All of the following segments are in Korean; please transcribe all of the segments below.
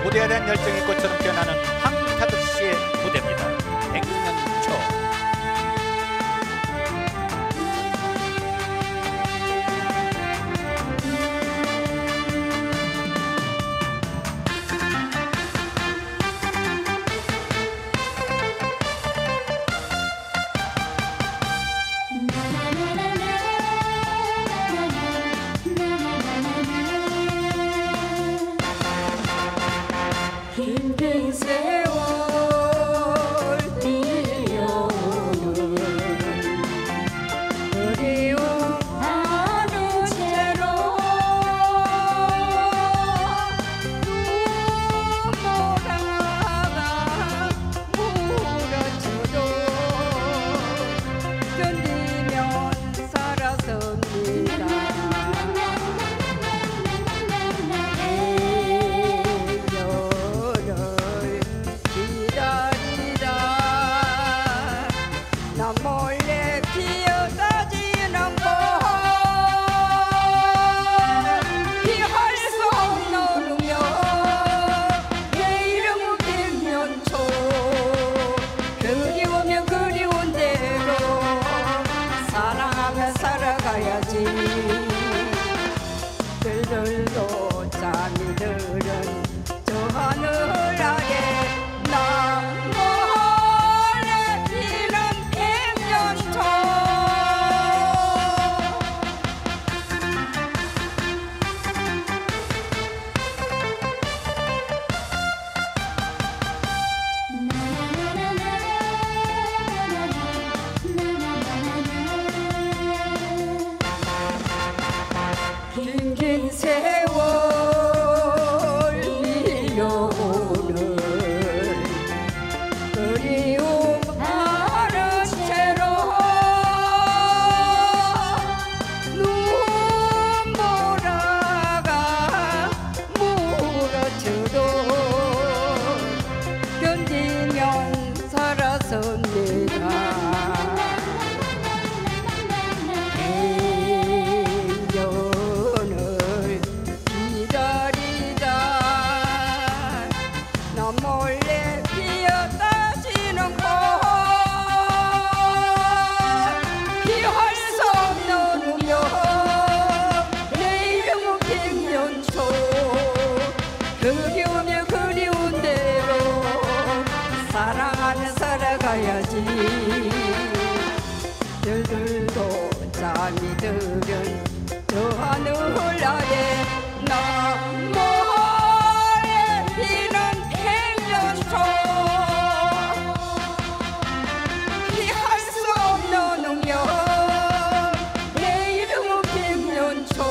부대에 대한 열정이 꽃처럼 피어나는 황타득 씨의 부대입니다. 100년 초. 긴 세월 밀려오는 그리움하는 채로 눈보라가 물어쳐도 견디면 살아섭니다. 몰래 피어다지는 봄 피할 수 없는 운명 내 이름은 백년초 그리우면 그리운 대로 사랑하며 살아가야지. 들들도 잠이 들은 저 하늘 아래 나 긴 세월 밀려오는 그리움 하는 채로 눈보라가 물어쳐도 견디면 살아섭니다. 몰래 피어다지는 꽃 피할 수 없는 운명 내 이름은 백년초 그리우면 그리운 대로 사랑하며 살아가야지. 들들도 잠이 들은 저 하늘 아래 나 몰래 피는 피할 수 없는 운명 내 이름은 백년초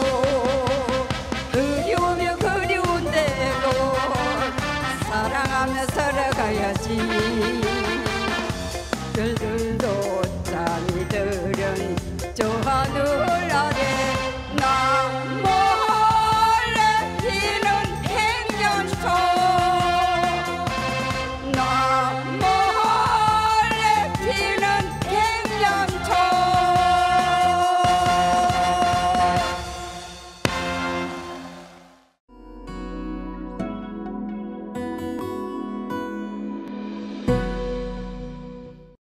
그리우면 그리운 대로 사랑하며 살아가야지. 들들도 잠이 들은 저 하늘